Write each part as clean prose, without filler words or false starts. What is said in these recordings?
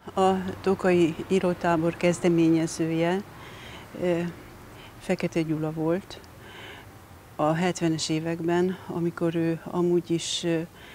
A Tokaji írótábor kezdeményezője Fekete Gyula volt a 70-es években, amikor ő amúgy is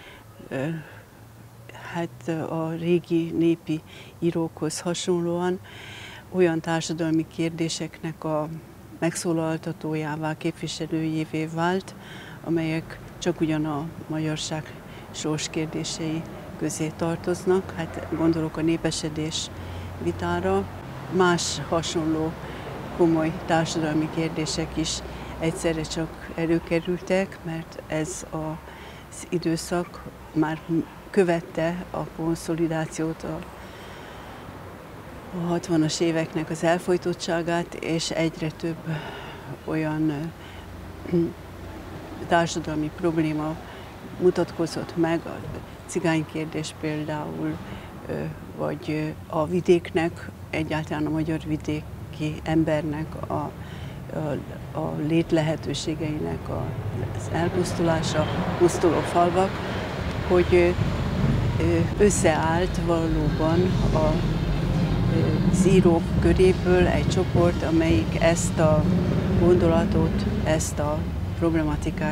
a régi népi írókhoz hasonlóan olyan társadalmi kérdéseknek a megszólaltatójává, képviselőjévé vált, amelyek csak ugyan a magyarság sorskérdései közé tartoznak. Hát gondolok a népesedés vitára. Más hasonló komoly társadalmi kérdések is egyszerre csak előkerültek, mert ez az időszak már követte a konszolidációt, a 60-as éveknek az elfojtottságát, és egyre több olyan társadalmi probléma mutatkozott meg, a cigánykérdés például, vagy a vidéknek, egyáltalán a magyar vidéki embernek a létlehetőségeinek az elpusztulása, pusztuló falvak, hogy összeállt valóban az írók köréből egy csoport, amelyik ezt a gondolatot, ezt a problematikát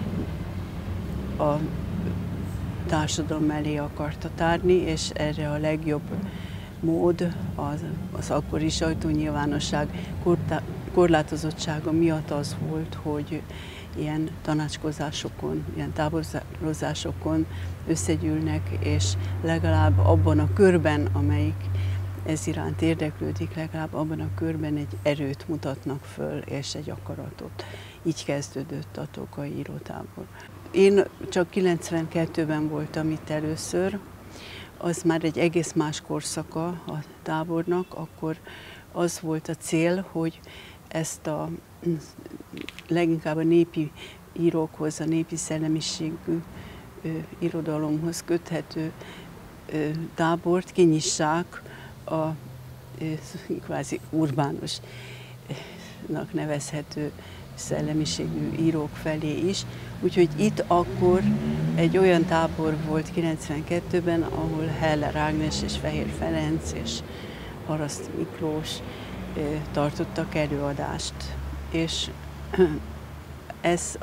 a társadalom elé akarta tárni, és erre a legjobb mód az akkori sajtónyilvánosság korlátozottsága miatt az volt, hogy ilyen tanácskozásokon, ilyen táborozásokon összegyűlnek, és legalább abban a körben, amelyik ez iránt érdeklődik, legalább abban a körben egy erőt mutatnak föl, és egy akaratot. Így kezdődött a Tokaji írótábor. Én csak 92-ben voltam itt először, az már egy egész más korszaka a tábornak, akkor az volt a cél, hogy ezt a leginkább a népi írókhoz, a népi szellemiségű irodalomhoz köthető tábort kinyissák a kvázi urbánusnak nevezhető szellemiségű írók felé is. Úgyhogy itt akkor egy olyan tábor volt 92-ben, ahol Heller Ágnes és Fehér Ferenc és Haraszti Miklós tartottak előadást. És ez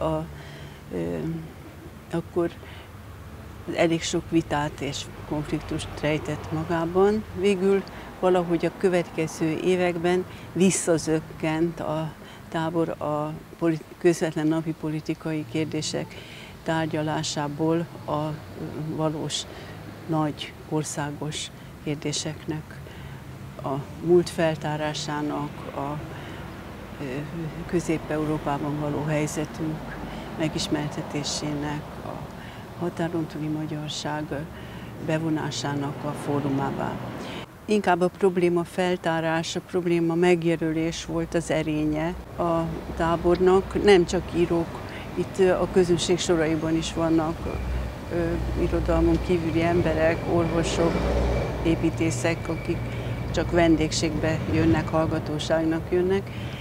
akkor elég sok vitát és konfliktust rejtett magában. Végül valahogy a következő években visszazökkent a tábor a közvetlen napi politikai kérdések tárgyalásából a valós nagy országos kérdéseknek, a múlt feltárásának, a Közép-Európában való helyzetünk megismertetésének, a határon túli magyarság bevonásának a fórumává. Inkább a probléma feltárás, a probléma megjelölés volt az erénye a tábornak. Nem csak írók, itt a közönség soraiban is vannak irodalmon kívüli emberek, orvosok, építészek, akik csak vendégségbe jönnek, hallgatóságnak jönnek.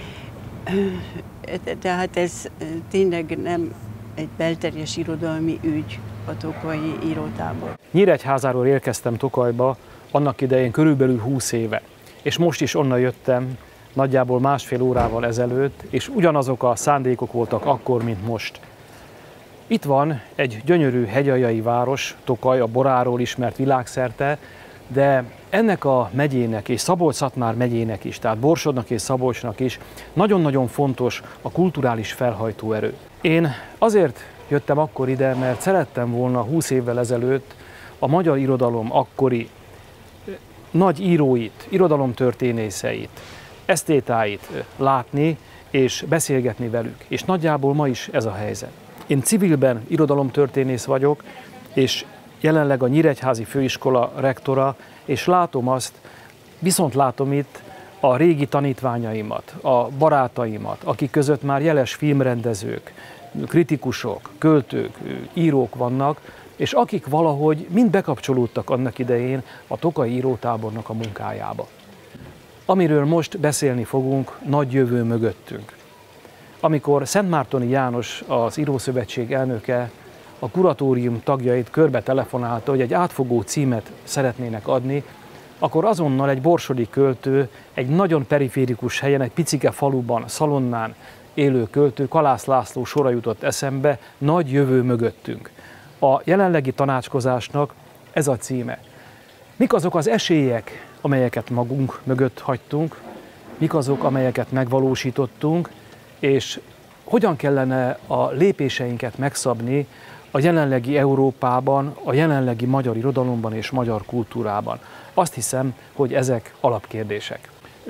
Tehát ez tényleg nem egy belterjes irodalmi ügy, a Tokaji írótábor. Nyíregyházáról érkeztem Tokajba annak idején körülbelül 20 éve, és most is onnan jöttem nagyjából másfél órával ezelőtt, és ugyanazok a szándékok voltak akkor, mint most. Itt van egy gyönyörű hegyaljai város, Tokaj, a boráról ismert világszerte, de ennek a megyének és Szabolcs-Szatmár megyének is, tehát Borsodnak és Szabolcsnak is nagyon-nagyon fontos a kulturális felhajtó erő. Én azért jöttem akkor ide, mert szerettem volna 20 évvel ezelőtt a magyar irodalom akkori nagy íróit, irodalomtörténészeit, esztétáit látni és beszélgetni velük. És nagyjából ma is ez a helyzet. Én civilben irodalomtörténész vagyok, és jelenleg a Nyíregyházi Főiskola rektora, és látom azt, viszont látom itt a régi tanítványaimat, a barátaimat, akik között már jeles filmrendezők, kritikusok, költők, írók vannak, és akik valahogy mind bekapcsolódtak annak idején a Tokaji írótábornak a munkájába. Amiről most beszélni fogunk, nagy jövő mögöttünk. Amikor Szentmártoni János, az Írószövetség elnöke, a kuratórium tagjait körbe telefonálta, hogy egy átfogó címet szeretnének adni akkor azonnal egy borsodi költő, egy nagyon periférikus helyen, egy picike faluban, Szalonnán élő költő, Kalász László sora jutott eszembe, Nagy jövő mögöttünk. A jelenlegi tanácskozásnak ez a címe. Mik azok az esélyek, amelyeket magunk mögött hagytunk, mik azok, amelyeket megvalósítottunk, és hogyan kellene a lépéseinket megszabni a jelenlegi Európában, a jelenlegi magyar irodalomban és magyar kultúrában. Azt hiszem, hogy ezek alapkérdések.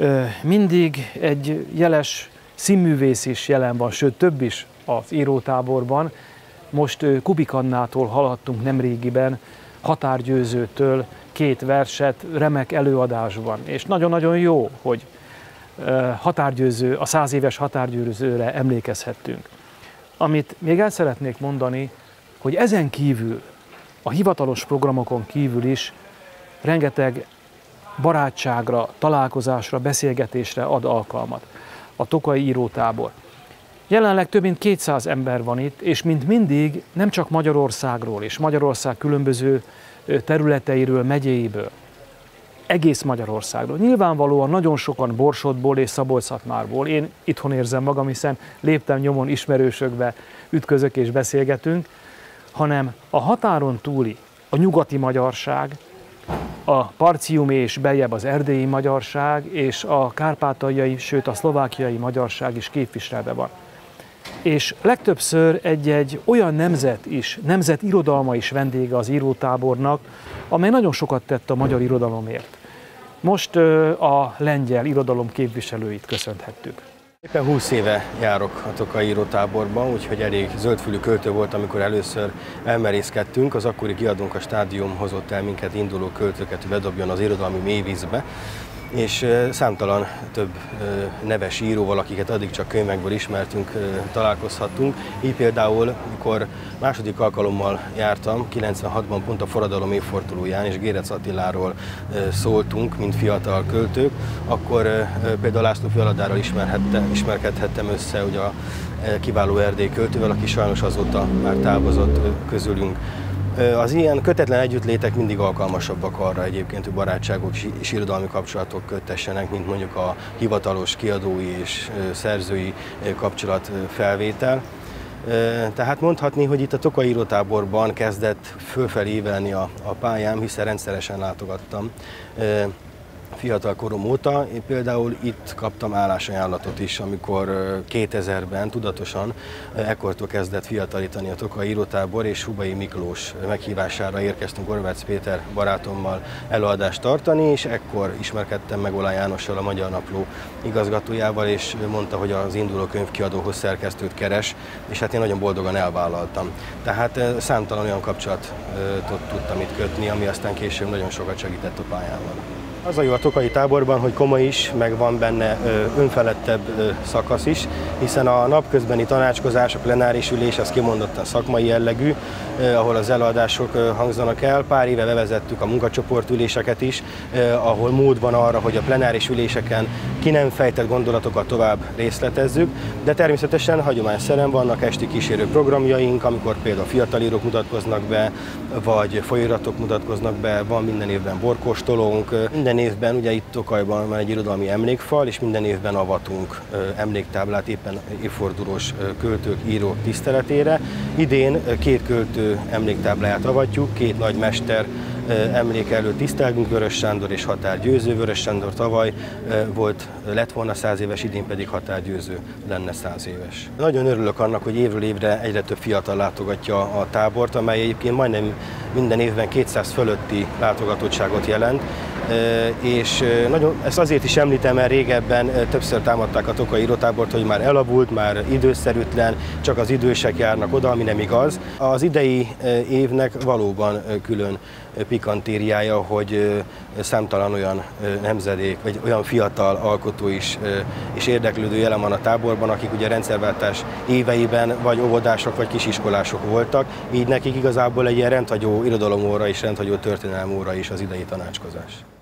Mindig egy jeles színművész is jelen van, sőt több is az írótáborban. Most Kubik Annától hallhattunk nemrégiben, Határgyőzőtől 2 verset remek előadásban. És nagyon-nagyon jó, hogy Határgyőző, a 100 éves Határgyőzőre emlékezhettünk. Amit még el szeretnék mondani, hogy ezen kívül, a hivatalos programokon kívül is rengeteg barátságra, találkozásra, beszélgetésre ad alkalmat a Tokaji Írótábor. Jelenleg több mint 200 ember van itt, és mint mindig nem csak Magyarországról és Magyarország különböző területeiről, megyéiből, egész Magyarországról. Nyilvánvalóan nagyon sokan Borsodból és Szabolcs-Szatmárból. Én itthon érzem magam, hiszen léptem nyomon ismerősökbe, ütközök és beszélgetünk, hanem a határon túli, a nyugati magyarság, a parciumi és beljebb az erdélyi magyarság, és a kárpátaljai, sőt a szlovákiai magyarság is képviselve van. És legtöbbször egy olyan nemzetirodalma is vendége az írótábornak, amely nagyon sokat tett a magyar irodalomért. Most a lengyel irodalom képviselőit köszönhettük. Éppen 20 éve járok a Tokaji Írótáborban, úgyhogy elég zöldfülű költő volt, amikor először elmerészkedtünk. Az akkori kiadónk, a Stádium hozott el minket, induló költőket, hogy bedobjon az irodalmi mélyvízbe. És számtalan több neves íróval, akiket addig csak könyvekből ismertünk, találkozhattunk. Így például, amikor második alkalommal jártam, 96-ban pont a forradalom évfordulóján, és Gérec Attiláról szóltunk, mint fiatal költők, akkor például László Fialadárral ismerkedhettem össze, ugye a kiváló erdélyi költővel, aki sajnos azóta már távozott közülünk. Az ilyen kötetlen együttlétek mindig alkalmasabbak arra egyébként, hogy barátságok és irodalmi kapcsolatok köttessenek, mint mondjuk a hivatalos kiadói és szerzői kapcsolatfelvétel. Tehát mondhatni, hogy itt a Tokaji Írótáborban kezdett fölfelé ívelni a pályám, hiszen rendszeresen látogattam fiatal korom óta. Én például itt kaptam állásajánlatot is, amikor 2000-ben tudatosan ekkortól kezdett fiatalítani a Tokaji Írótábor, és Hubay Miklós meghívására érkeztünk Gorvác Péter barátommal előadást tartani, és ekkor ismerkedtem meg Olá Jánossal, a Magyar Napló igazgatójával, és mondta, hogy az induló könyvkiadóhoz szerkesztőt keres, és hát én nagyon boldogan elvállaltam. Tehát számtalan olyan kapcsolatot tudtam itt kötni, ami aztán később nagyon sokat segített a pályámon. Az a jó a Tokaji táborban, hogy komoly is, meg van benne önfeledtebb szakasz is, hiszen a napközbeni tanácskozás, a plenáris ülés az kimondottan szakmai jellegű, ahol az előadások hangzanak el. Pár éve bevezettük a munkacsoportüléseket is, ahol mód van arra, hogy a plenáris üléseken ki nem fejtett gondolatokat tovább részletezzük, de természetesen hagyományszerűen vannak esti kísérő programjaink, amikor például fiatalírók mutatkoznak be, vagy folyóiratok mutatkoznak be, van minden évben borkóstolónk. Minden évben, ugye itt Tokajban van egy irodalmi emlékfal, és minden évben avatunk emléktáblát éppen évfordulós költők, írók tiszteletére. Idén 2 költő emléktábláját avatjuk, 2 nagy mester emléke előtt tisztelgünk, Vörös Sándor és Határgyőző. Vörös Sándor tavaly lett volna 100 éves, idén pedig Határgyőző lenne 100 éves. Nagyon örülök annak, hogy évről évre egyre több fiatal látogatja a tábort, amely egyébként majdnem minden évben 200 fölötti látogatottságot jelent. És ezt azért is említem, mert régebben többször támadták a Tokaji Írótábort, hogy már elavult, már időszerűtlen, csak az idősek járnak oda, ami nem igaz. Az idei évnek valóban külön pikantériája, hogy számtalan olyan nemzedék, vagy olyan fiatal alkotó is és érdeklődő jelen van a táborban, akik ugye rendszerváltás éveiben vagy óvodások, vagy kisiskolások voltak, így nekik igazából egy ilyen rendhagyó irodalomóra és rendhagyó történelmóra is az idei tanácskozás.